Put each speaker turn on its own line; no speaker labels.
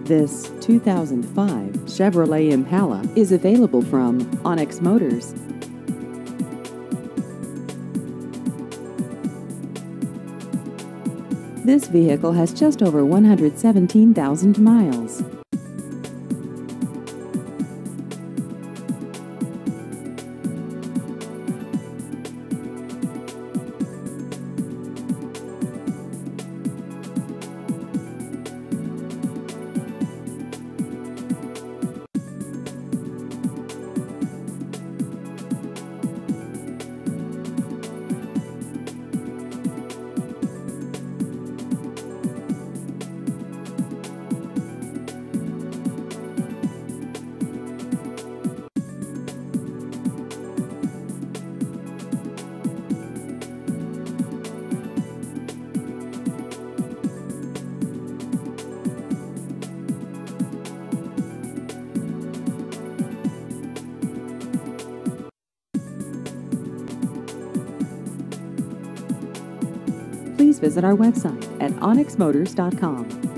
This 2005 Chevrolet Impala is available from Onyx Motors. This vehicle has just over 117,000 miles. Please visit our website at onyxmotors.com.